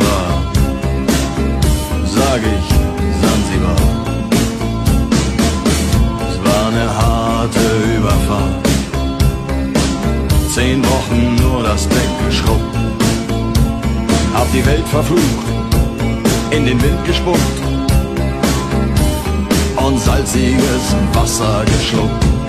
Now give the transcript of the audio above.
Zanzibar, sag ich Zanzibar. Es war eine harte Überfahrt, 10 Wochen nur das Deck geschrubbt, hab die Welt verflucht, in den Wind gespuckt und salziges Wasser geschluckt.